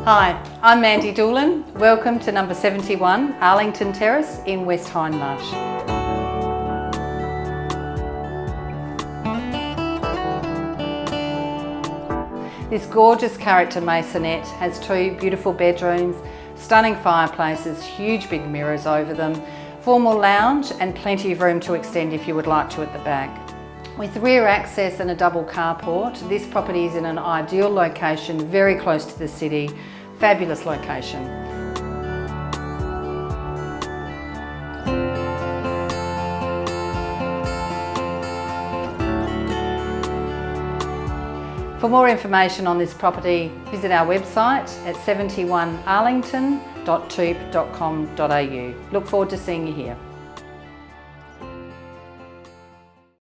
Hi, I'm Mandy Doolan. Welcome to number 71 Arlington Terrace in West Hindmarsh. This gorgeous character masonette has two beautiful bedrooms, stunning fireplaces, huge big mirrors over them, formal lounge and plenty of room to extend if you would like to at the back. With rear access and a double carport, this property is in an ideal location, very close to the city. Fabulous location. For more information on this property, visit our website at 71arlington.toop.com.au. Look forward to seeing you here.